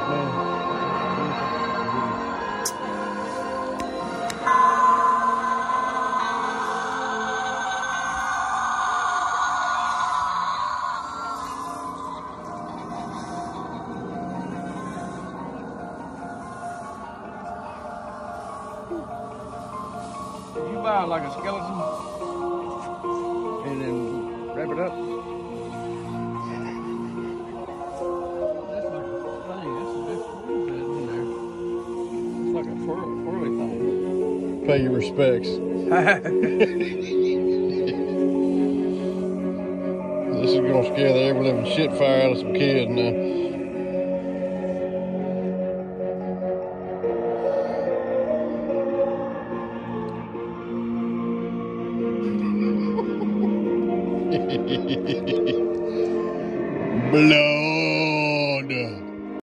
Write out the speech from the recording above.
You buy like a skeleton and then wrap it up. That's like a thing. That's what is that in there? It's like a twirly thing. Pay your respects. This is gonna scare the ever living shit fire out of some kids now. Blow.